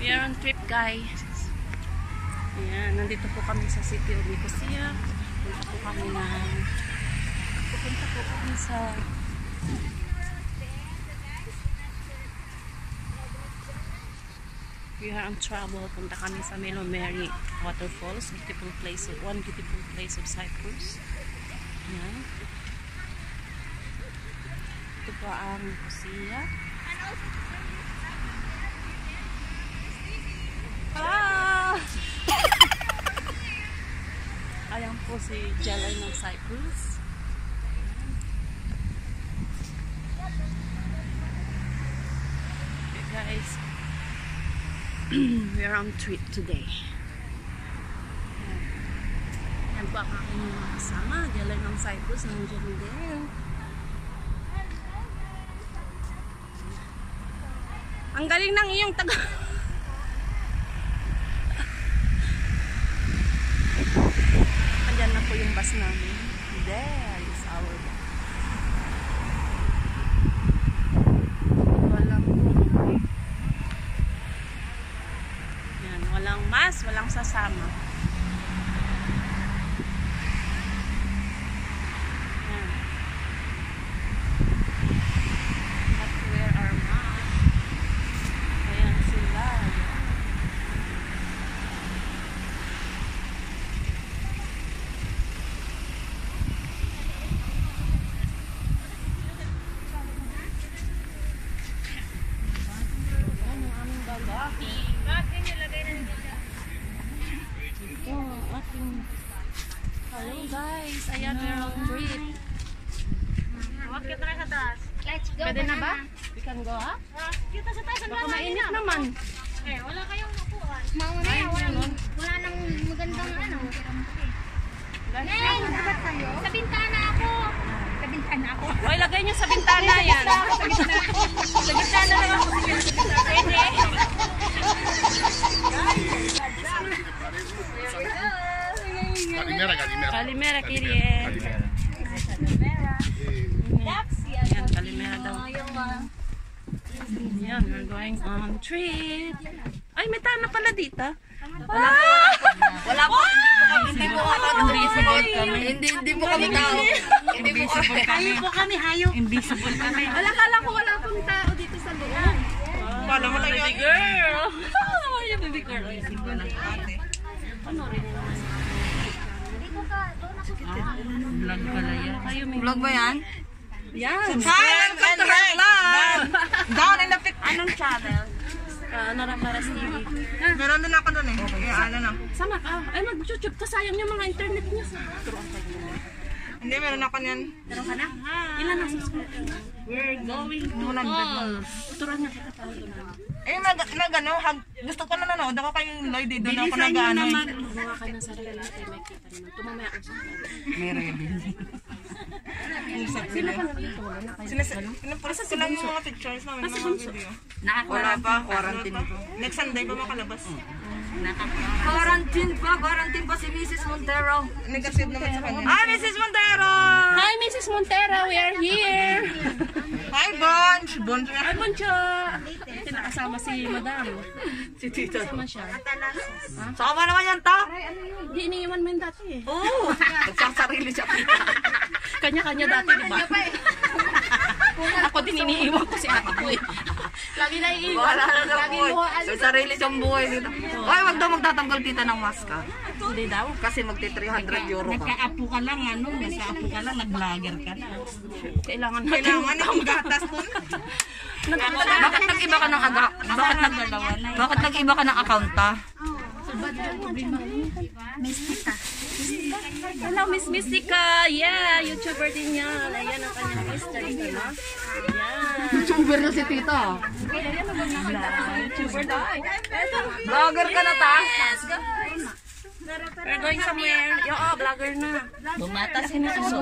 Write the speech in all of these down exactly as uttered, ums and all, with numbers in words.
We are on trip, guys. Ayan, nandito po kami sa City of Nicosia. Punta po kami na pupunta po kami sa we are on travel. Punta kami sa Melomeri Waterfalls. Beautiful place, one beautiful place of Cyprus. Ayan. Ito po ang Nicosia. Ah! Ayan po si Jelly ng Cyprus. Okay guys, we are on trip today. Ayan po ang aking mga kasama. Jelly ng Cyprus, nandiyan din. Ang galing ng iyong taga... Andyan na po yung bus namin. There is our bus. Walang... Yan, walang mas, walang sasama. Yan. But where are mas? Ayan sila. Hello guys, ayan we're on trip. Wakit na sa taas. Let's go. Pwede na ba? We can go ha? Kita sa taas. Baka mainit naman. Eh, wala kayong upuan. Mauna yan. Wala, wala nang magandang ano. Neng, sabat kayo? Sa bintana ako. Sa bintana ako. Oy, lagay niyo sa bintana yan. Sa bintana. Sa bintana lang ako. Pwede. Kalimera, Kalimera. Kalimera, Kirie. Yan, Kalimera daw. Yan, we're going on trip. Ay, may tana pala dito. Wala po. Wala po. Hindi po kami. Hindi hindi po kami tao. Hindi po kami. Hayop po kami, hayop. Invisible kami. Wala, kala ko wala pong tao dito sa loob. Wala mo lang Baby yan. girl. Yung baby girl. Ano rin yun? Vlog pala yan. Kayo may Vlog ba yan? yan. Hi, welcome to her vlog. Down in the pic. Anong channel? Uh, Naraparas T V. Meron din ako doon eh. Okay, ano na. Sama ka. Ay, mag-YouTube ka. Sayang yung mga internet niya. Turuan ka niya. Hindi, meron ako niyan. Meron ka na? Ilan ang subscriber? We're going to Falls. Turuan na kita tayo doon. Eh, nag, nag ano, hag, gusto ko na nanood ako kayong Lloyd eh. Doon ako nag-ano eh. Gumawa ka ng sarili natin. May kita naman. Tumamaya ako sa Meron. Sino ka nakitulong na kayo? Sinupulis ko lang yung mga pictures namin, mga video. Wala pa, quarantine pa. Next Sunday pa makalabas. Quarantine pa, quarantine pa si Missus Montero. Nag-save naman sa kanya. Ah, Missus Montero! Hi, Missus Montero. We are here. Hi, Bonch! Bonch na. Hi, Boncho. Pinakasama si Madam. Si Tita. Kasama siya. Saka ba naman yan, ta? Hindi, iniiwan mo yung dati eh. Oo! Nagsasarili siya. Kanya-kanya dati, di ba? Ako din iniiwan ko si ate ko eh. Lagi na iiwan. Wala na na Lagi buhay. luhaan. May sarili siyang buhay dito. Ay, wag daw magtatanggal tita ng mask ka. Hindi daw. Kasi magti three hundred euro ka. Nagkaapo ka lang, ano, nagkaapo ka lang, nag-vlogger ka na. Kailangan natin. Kailangan yung gatas dun. Bakit nag-iba ka ng aga? Bakit nag Bakit nag-iba ka ng account ta? Hello, Miss Mystica. Yeah, YouTuber din yan. Ayan ang kanyang history. Ano? Yeah. YouTuber na si tita. YouTuber daw. Vlogger ka na, ta? We're going somewhere. Yo, oh, vlogger na. Bumatas ka na so.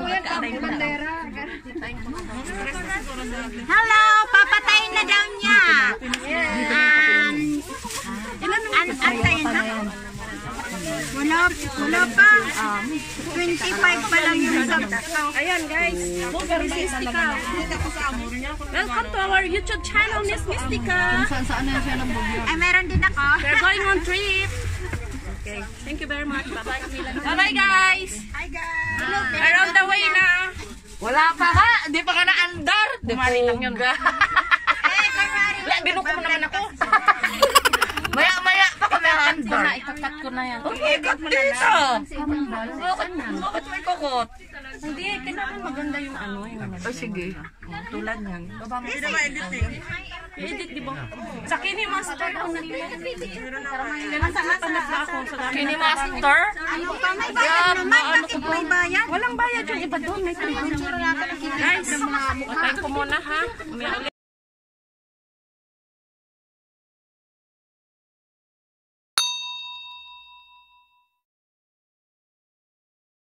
Hello! Papatayin na daw niya! Um, an antayin na? Wala Wala, wala pa. twenty-five pa lang yung sub. Ayan guys, Miss Mystica. Welcome to our YouTube channel, Miss Mystica. Ay, meron din ako. We're going on trip. Okay, thank you very much. Bye-bye. Bye-bye guys. Hi guys. Around the way na. Wala pa ka. Hindi pa ka na-andar. Dumari lang yun. Eh, kunwari. Wala, binuko mo naman ako. Maya-maya pa kami andar. Ikakat ko na yan. Okay, cut mo na lang. Bakit, bakit may kokot? Hindi, kailangan maganda yung ano. Yung Ay, sige. tulad yan. I-edit, di ba? Sa Kini Master ako nalilito. Kailan sa natanap ba ako? Sa dami Kini ng Master? Ano pa? May bayad naman. Bakit may bayad? Walang bayad yung iba doon. May free. Guys, utay ko muna ha. May ulit.